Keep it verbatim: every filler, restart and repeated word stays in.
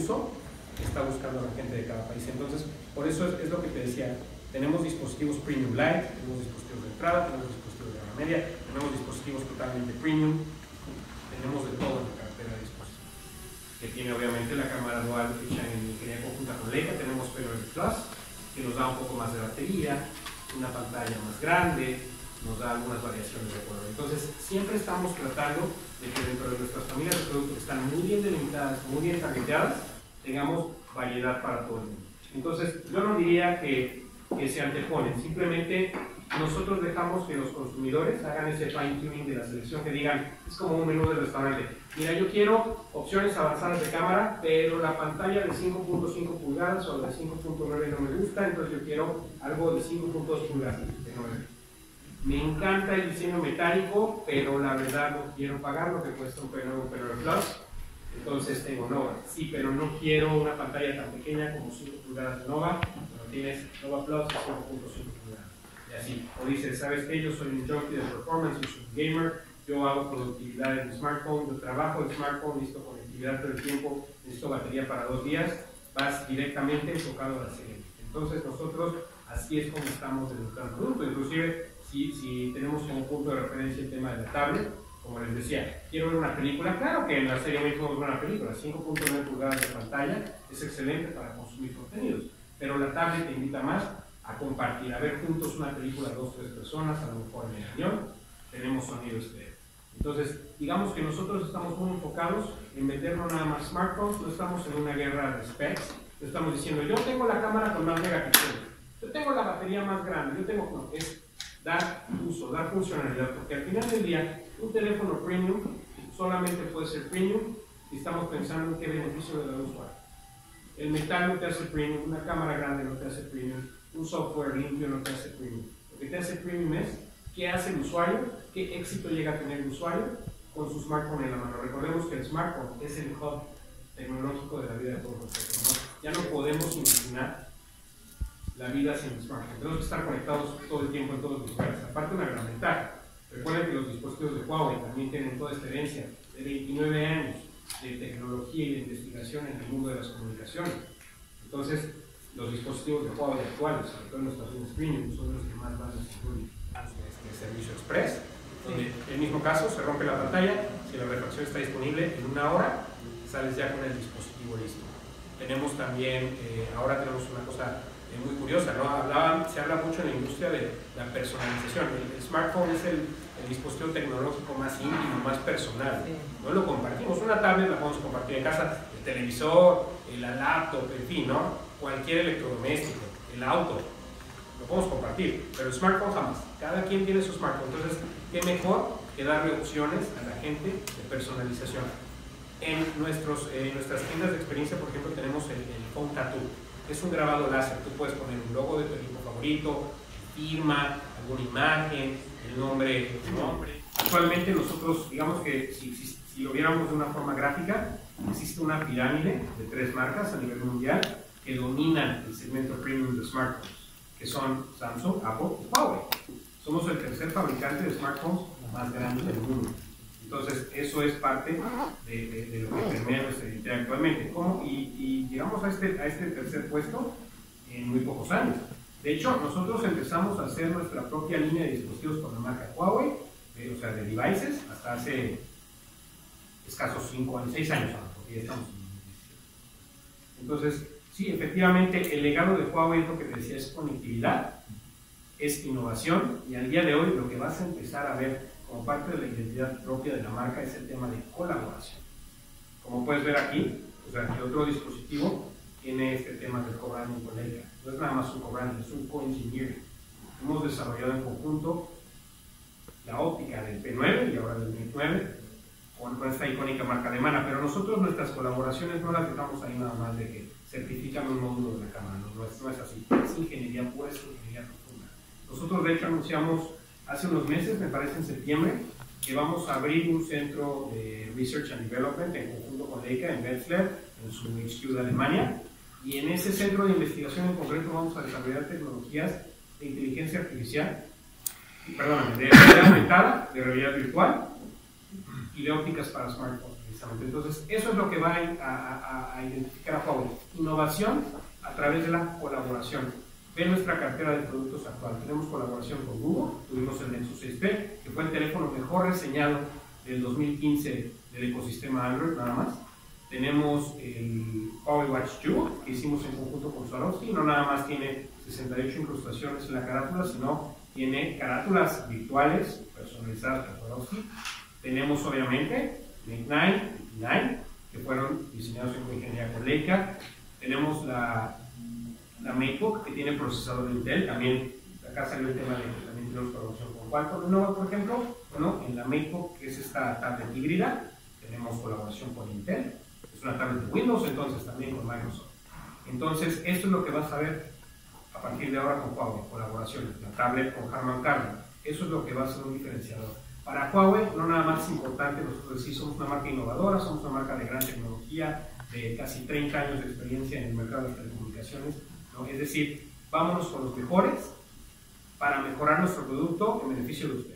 uso que está buscando la gente de cada país. Entonces, por eso es, es lo que te decía, tenemos dispositivos Premium Light, tenemos dispositivos de entrada, tenemos dispositivos de gama media, tenemos dispositivos totalmente Premium, tenemos de todo en la cartera de dispositivos, que tiene obviamente la cámara dual hecha en ingeniería conjunta con Leica, tenemos P nueve Plus, que nos da un poco más de batería, una pantalla más grande, nos da algunas variaciones de color. Entonces, siempre estamos tratando de que dentro de nuestras familias de productos que están muy bien delimitadas, muy bien targeteadas, tengamos variedad para todo el mundo. Entonces, yo no diría que, que se anteponen, simplemente nosotros dejamos que los consumidores hagan ese fine tuning de la selección, que digan, es como un menú del restaurante, mira, yo quiero opciones avanzadas de cámara, pero la pantalla de cinco punto cinco pulgadas o de cinco punto nueve no me gusta, entonces yo quiero algo de cinco punto dos pulgadas. Me encanta el diseño metálico, pero la verdad no quiero pagar lo que cuesta un P nueve Plus, entonces tengo Nova. Sí, pero no quiero una pantalla tan pequeña como cinco pulgadas de Nova, pero tienes Nova Plus de cinco punto cinco pulgadas. Y así, o dices, ¿sabes qué? Yo soy un junkie de performance, yo soy un gamer, yo hago productividad en el smartphone, yo trabajo en smartphone, necesito conectividad todo el tiempo, necesito batería para dos días, vas directamente enfocado a la serie. Entonces nosotros así es como estamos en nuestro producto, inclusive si, si tenemos como punto de referencia el tema de la tablet, como les decía, quiero ver una película, claro que en la serie mismo es una película, cinco punto nueve pulgadas de pantalla es excelente para consumir contenidos, pero la tablet te invita más a compartir, a ver juntos una película, dos, tres personas, a lo mejor en el avión, tenemos sonido estéreo. Entonces, digamos que nosotros estamos muy enfocados en vender no nada más smartphones, no estamos en una guerra de specs, no estamos diciendo, yo tengo la cámara con más megapíxeles, yo tengo la batería más grande, yo tengo, no, es dar uso, dar funcionalidad, porque al final del día, un teléfono premium solamente puede ser premium si estamos pensando en qué beneficio le da al usuario. El metal no te hace premium, una cámara grande no te hace premium, un software limpio no te hace premium. Lo que te hace premium es qué hace el usuario, qué éxito llega a tener el usuario con su smartphone en la mano. Recordemos que el smartphone es el hub tecnológico de la vida de todos nosotros, ¿no? Ya no podemos imaginar la vida sin el smartphone. Tenemos que estar conectados todo el tiempo en todos los lugares. Aparte, una gran ventaja. Recuerden que los dispositivos de Huawei también tienen toda esta herencia de veintinueve años de tecnología y de investigación en el mundo de las comunicaciones. Entonces, los dispositivos de Huawei actuales, sobre todo en nuestras líneas premium, son los que más van a incluir este servicio express, donde en el mismo caso se rompe la pantalla, si la refacción está disponible en una hora, sales ya con el dispositivo listo. Tenemos también, eh, ahora tenemos una cosa eh, muy curiosa, ¿no? Hablaba, se habla mucho en la industria de la personalización. El, el smartphone es el, el dispositivo tecnológico más íntimo, más personal. No lo compartimos. Una tablet la podemos compartir en casa, el televisor, la laptop, en fin, ¿no? Cualquier electrodoméstico, el auto, lo podemos compartir, pero el smartphone jamás. Cada quien tiene su smartphone. Entonces, ¿qué mejor que darle opciones a la gente de personalización? En nuestros, eh, nuestras tiendas de experiencia, por ejemplo, tenemos el, el Phone Tattoo. Es un grabado láser. Tú puedes poner un logo de tu equipo favorito, firma, alguna imagen, el nombre, el nombre. Actualmente nosotros, digamos que si, si, si lo viéramos de una forma gráfica, existe una pirámide de tres marcas a nivel mundial que dominan el segmento premium de smartphones, que son Samsung, Apple y Huawei. Somos el tercer fabricante de smartphones más grande del mundo. Entonces, eso es parte de, de, de lo que permea nuestra identidad actualmente. ¿Cómo? Y, y llegamos a este, a este tercer puesto en muy pocos años. De hecho, nosotros empezamos a hacer nuestra propia línea de dispositivos con la marca Huawei, de, o sea, de devices, hasta hace escasos cinco años, seis años ahora, porque ya estamos en Entonces, sí, efectivamente, el legado de Huawei es lo que te decía, es conectividad, es innovación, y al día de hoy lo que vas a empezar a ver como parte de la identidad propia de la marca es el tema de colaboración. Como puedes ver aquí, o sea, el otro dispositivo tiene este tema del co-branding con Leica. No es nada más un co-branding, es un co-engineering. Hemos desarrollado en conjunto la óptica del P nueve y ahora del M I nueve con, con esta icónica marca alemana, pero nosotros nuestras colaboraciones no las dejamos ahí nada más de que certifican un módulo de la cámara, no, no, es, no es así, es ingeniería pura, es ingeniería profunda. Nosotros de hecho anunciamos hace unos meses, me parece en septiembre, que vamos a abrir un centro de Research and Development en conjunto con Leica en Wetzlar, en su H Q de Alemania, y en ese centro de investigación en concreto vamos a desarrollar tecnologías de inteligencia artificial, perdón, de realidad aumentada, de realidad virtual y de ópticas para smartphones. precisamente. Entonces, eso es lo que va a, a, a identificar a Huawei. Innovación a través de la colaboración. Ve nuestra cartera de productos actual. Tenemos colaboración con Google, tuvimos el Nexus seis P, que fue el teléfono mejor reseñado del dos mil quince del ecosistema Android, nada más. Tenemos el Huawei Watch Duo, que hicimos en conjunto con Swarovski. No nada más tiene sesenta y ocho incrustaciones en la carátula, sino tiene carátulas virtuales personalizadas por Swarovski. Tenemos obviamente Mate nueve, nueve, que fueron diseñados en ingeniería con Leica. Tenemos la, la MateBook, que tiene procesador de Intel. También acá salió el tema de que también tenemos colaboración con Qualcomm. Lenovo, por ejemplo, bueno, en la MateBook, que es esta tablet híbrida, tenemos colaboración con Intel. Es una tablet de Windows, entonces también con Microsoft. Entonces, esto es lo que vas a ver a partir de ahora con Huawei, colaboraciones, la tablet con Harman Kardon. Eso es lo que va a ser un diferenciador. Para Huawei, no nada más es importante, nosotros sí somos una marca innovadora, somos una marca de gran tecnología, de casi treinta años de experiencia en el mercado de las telecomunicaciones, ¿no? Es decir, vámonos con los mejores para mejorar nuestro producto en beneficio de ustedes.